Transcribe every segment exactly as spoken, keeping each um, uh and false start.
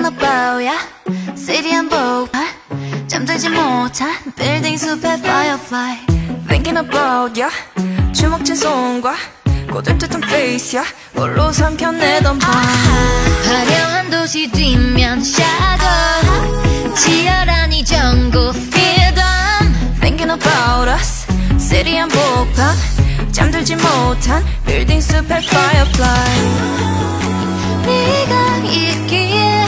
about ya City 한복 잠들지 못한 빌딩 숲의 firefly Thinking about ya 주먹진 손과 꼬들듯한 face 야 홀로 삼켜내던 밤 화려한 도시 뒷면 shadow 치열한 이 전국 feel them Thinking about us City 한복판 잠들지 못한 빌딩 숲의 firefly 네가 있기에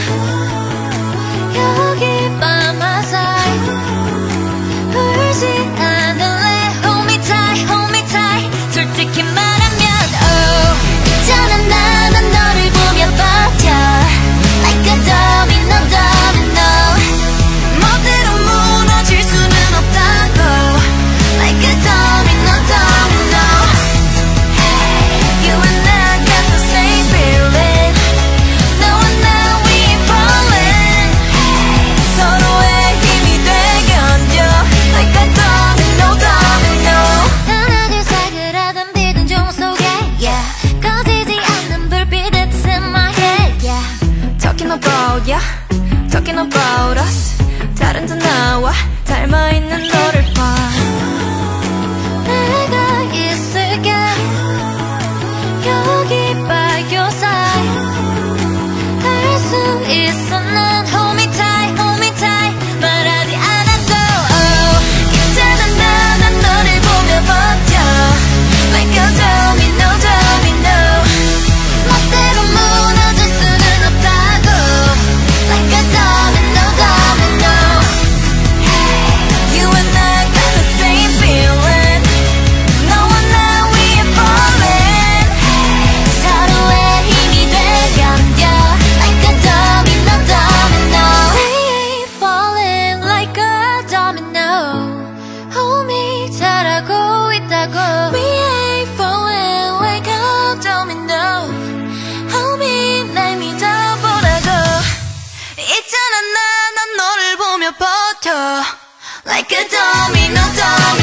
여기 by my side 울지 않을래 Hold me tight, hold me tight 솔직히 말하면 oh 있잖아 나는 너를 보며 버텨 Like a domino, domino 멋대로 무너질 수는 없다고 Like a domino, domino Hey, you and I got the same feeling 너와 나 we ain't falling 서로의 힘이 돼 견뎌 Like a domino, domino 하나둘 사그라든 비든 종 속에 yeah 꺼지지 않는 불빛의 뜻 in my head yeah Talking about ya Talking about us 다른 듯 나와 닮아있는 너를 봐 내가 있을게 여기 by your side 할 수 있어 난 hold me tight hold me tight 말하지 않아도 oh 있잖아 나 난 너를 보며 버텨 Like a domino domino 멋대로 무너질 수는 없다고 Like a domino domino You and I got the same feeling 너와 나 we ain't falling 서로의 힘이 돼 견뎌 Like a domino domino We ain't falling like a domino Hold me 잘하고 있다고 We ain't falling like a domino Hold me 날 믿어보라고 있잖아 나 난 너를 보며 버텨 Like a domino domino